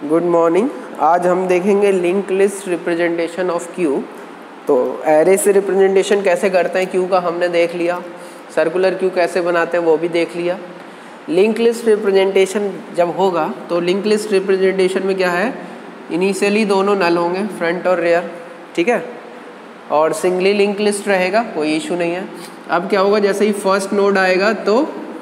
Good morning. आज हम देखेंगे link list representation of queue. तो एरे से रिप्रेजेंटेशन कैसे करते हैं क्यू का हमने देख लिया, सर्कुलर क्यू कैसे बनाते हैं वो भी देख लिया। लिंक लिस्ट रिप्रेजेंटेशन जब होगा तो लिंक लिस्ट रिप्रेजेंटेशन में क्या है, इनिशियली दोनों नल होंगे, फ्रंट और रेयर, ठीक है, और सिंगली लिंक लिस्ट रहेगा, कोई इशू नहीं है। अब क्या होगा, जैसे ही फर्स्ट नोड आएगा तो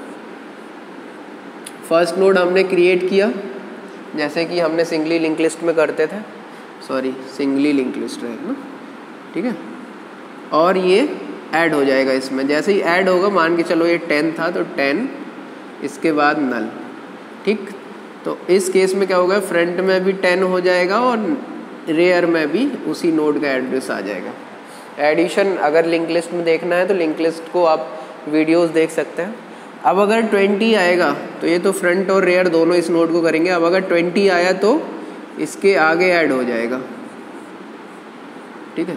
फर्स्ट नोड हमने क्रिएट किया, जैसे कि हमने सिंगली लिंक लिस्ट में करते थे, सिंगली लिंक लिस्ट रहेगा ना, ठीक है, और ये ऐड हो जाएगा इसमें। जैसे ही ऐड होगा, मान के चलो ये 10 था तो 10, इसके बाद नल, ठीक। तो इस केस में क्या होगा, फ्रंट में भी 10 हो जाएगा और रेयर में भी उसी नोड का एड्रेस आ जाएगा। एडिशन अगर लिंक लिस्ट में देखना है तो लिंक लिस्ट को आप वीडियोस देख सकते हैं। अब अगर 20 आएगा तो ये तो फ्रंट और रेयर दोनों इस नोड को करेंगे। अब अगर 20 आया तो इसके आगे ऐड हो जाएगा, ठीक है।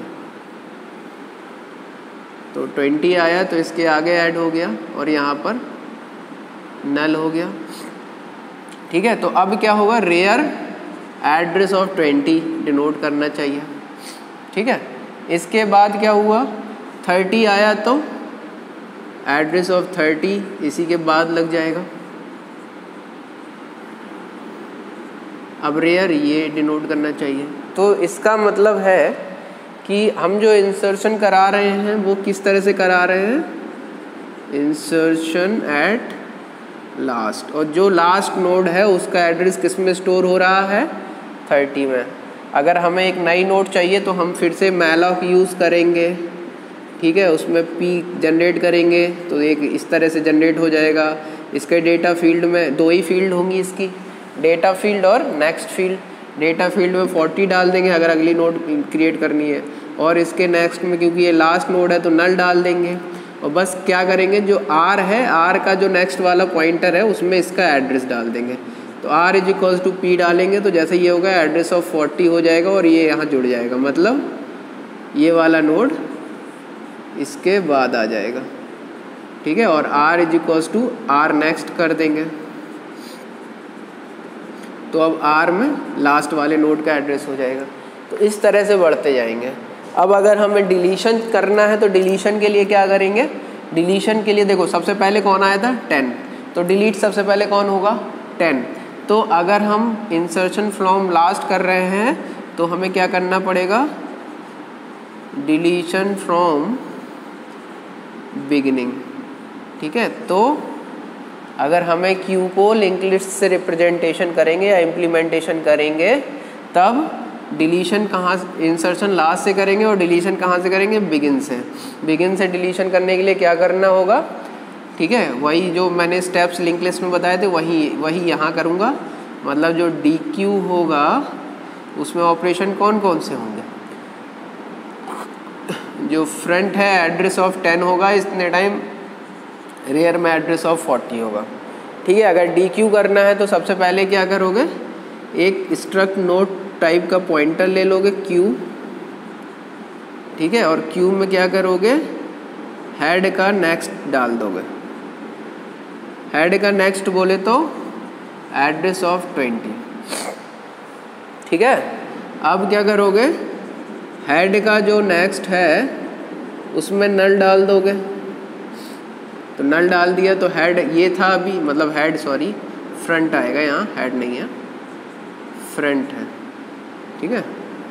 तो 20 आया तो इसके आगे ऐड हो गया और यहाँ पर नल हो गया, ठीक है। तो अब क्या होगा, रेयर एड्रेस ऑफ 20 डिनोट करना चाहिए, ठीक है। इसके बाद क्या हुआ, 30 आया तो एड्रेस ऑफ 30 इसी के बाद लग जाएगा। अब रेयर ये डिनोट करना चाहिए। तो इसका मतलब है कि हम जो इंसर्शन करा रहे हैं वो किस तरह से करा रहे हैं, इंसर्शन एट लास्ट, और जो लास्ट नोड है उसका एड्रेस किस में स्टोर हो रहा है, 30 में। अगर हमें एक नई नोड चाहिए तो हम फिर से मैलॉक यूज़ करेंगे, ठीक है, उसमें पी जनरेट करेंगे तो एक इस तरह से जनरेट हो जाएगा। इसके डेटा फील्ड में 2 ही फील्ड होंगी इसकी, डेटा फील्ड और नेक्स्ट फील्ड। डेटा फील्ड में 40 डाल देंगे अगर अगली नोड क्रिएट करनी है, और इसके नेक्स्ट में क्योंकि ये लास्ट नोड है तो नल डाल देंगे। और बस क्या करेंगे, जो आर है, आर का जो नेक्स्ट वाला पॉइंटर है उसमें इसका एड्रेस डाल देंगे। तो R is equals to P डालेंगे तो जैसे ये होगा एड्रेस ऑफ 40 हो जाएगा और ये यहाँ जुड़ जाएगा, मतलब ये वाला नोड इसके बाद आ जाएगा, ठीक है। और r is equals to R next कर देंगे तो अब r में लास्ट वाले नोड का एड्रेस हो जाएगा। तो इस तरह से बढ़ते जाएंगे। अब अगर हमें डिलीशन करना है तो डिलीशन के लिए क्या करेंगे, डिलीशन के लिए देखो सबसे पहले कौन आया था, 10, तो डिलीट सबसे पहले कौन होगा, 10। तो अगर हम इंसर्शन फ्रॉम लास्ट कर रहे हैं तो हमें क्या करना पड़ेगा, डिलीशन फ्रॉम बिगिनिंग, ठीक है। तो अगर हमें क्यू को लिंक लिस्ट से रिप्रेजेंटेशन करेंगे या इम्प्लीमेंटेशन करेंगे तब डिलीशन कहाँ, इंसर्शन लास्ट से करेंगे और डिलीशन कहाँ से करेंगे, बिगिन से। बिगिन से डिलीशन करने के लिए क्या करना होगा, ठीक है, वही जो मैंने स्टेप्स लिंक लिस्ट में बताए थे वही यहाँ करूँगा। मतलब जो डी क्यू होगा उसमें ऑपरेशन कौन कौन से होंगे, जो फ्रंट है एड्रेस ऑफ 10 होगा इतने टाइम, रेयर में एड्रेस ऑफ 40 होगा, ठीक है। अगर डी क्यू करना है तो सबसे पहले क्या करोगे, एक स्ट्रक्ट नोड टाइप का पॉइंटर ले लोगे क्यू, ठीक है, और क्यू में क्या करोगे, हेड का नेक्स्ट डाल दोगे। हेड का नेक्स्ट बोले तो एड्रेस ऑफ 20, ठीक है। अब क्या करोगे, हेड का जो नेक्स्ट है उसमें नल डाल दोगे। तो नल डाल दिया तो हेड ये था अभी, मतलब हेड फ्रंट आएगा, यहाँ हेड नहीं है, फ्रंट है, ठीक है।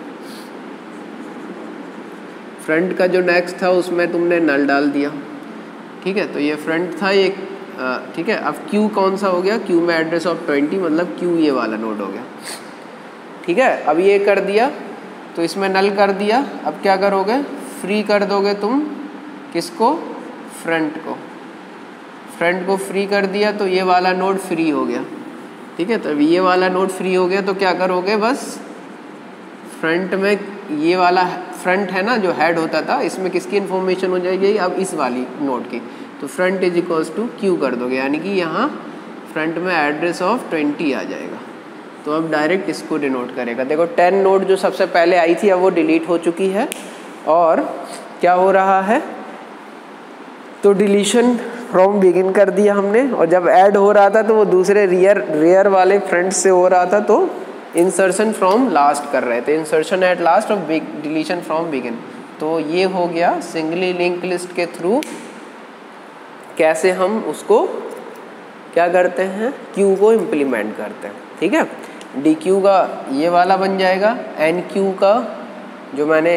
फ्रंट का जो नेक्स्ट था उसमें तुमने नल डाल दिया, ठीक है। तो ये फ्रंट था ये, ठीक है। अब क्यू कौन सा हो गया, क्यू में एड्रेस ऑफ 20, मतलब क्यू ये वाला नोड हो गया, ठीक है। अब ये कर दिया तो इसमें नल कर दिया। अब क्या करोगे, फ्री कर दोगे तुम किसको, फ्रंट को। फ्रंट को फ्री कर दिया तो ये वाला नोड फ्री हो गया, ठीक है। तो अब ये वाला नोड फ्री हो गया तो क्या करोगे, बस फ्रंट में ये वाला फ्रंट है ना जो हेड होता था, इसमें किसकी इन्फॉर्मेशन हो जाएगी, अब इस वाली नोड की। तो front is equals to queue कर दोगे, यानी कि यहाँ फ्रंट में एड्रेस ऑफ 20 आ जाएगा। तो अब डायरेक्ट इसको डिनोट करेगा। देखो 10 नोड जो सबसे पहले आई थी अब वो डिलीट हो चुकी है, और क्या हो रहा है, तो डिलीशन फ्रॉम बिगिन कर दिया हमने, और जब ऐड हो रहा था तो वो दूसरे रेयर वाले फ्रंट से हो रहा था, तो इंसर्शन फ्रॉम लास्ट कर रहे थे, इंसर्शन एट लास्ट और डिलीशन फ्रॉम बिगिन। तो ये हो गया सिंगली लिंक लिस्ट के थ्रू कैसे हम उसको क्या करते हैं, क्यू को इम्प्लीमेंट करते हैं। ठीक है, डी क्यू का ये वाला बन जाएगा, एन क्यू का जो मैंने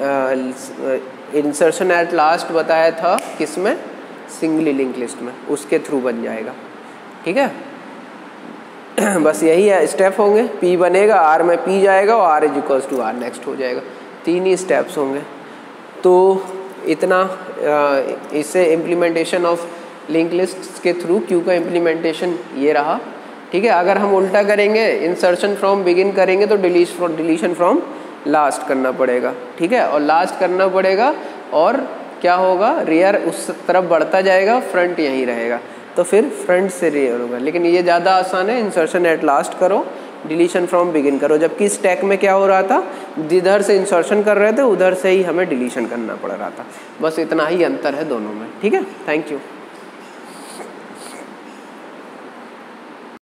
इंसर्शन एट लास्ट बताया था किसमें, सिंगली लिंक लिस्ट में, उसके थ्रू बन जाएगा। ठीक है, बस यही है स्टेप होंगे। पी बनेगा, आर में पी जाएगा और R is equals to R next हो जाएगा। 3 ही स्टेप्स होंगे। तो इतना इससे इम्प्लीमेंटेशन ऑफ लिंक लिस्ट के थ्रू क्यू का इम्प्लीमेंटेशन ये रहा। ठीक है, अगर हम उल्टा करेंगे, इंसर्शन फ्रॉम बिगिन करेंगे तो डिलीशन फ्रॉम लास्ट करना पड़ेगा। ठीक है, और लास्ट करना पड़ेगा और क्या होगा, रियर उस तरफ बढ़ता जाएगा, फ्रंट यहीं रहेगा, तो फिर फ्रंट से रियर होगा। लेकिन ये ज़्यादा आसान है, इंसर्शन एट लास्ट करो, डिलीशन फ्रॉम बिगिन करो। जबकि स्टैक में क्या हो रहा था, जिधर से इंसर्शन कर रहे थे उधर से ही हमें डिलीशन करना पड़ रहा था। बस इतना ही अंतर है दोनों में। ठीक है, थैंक यू।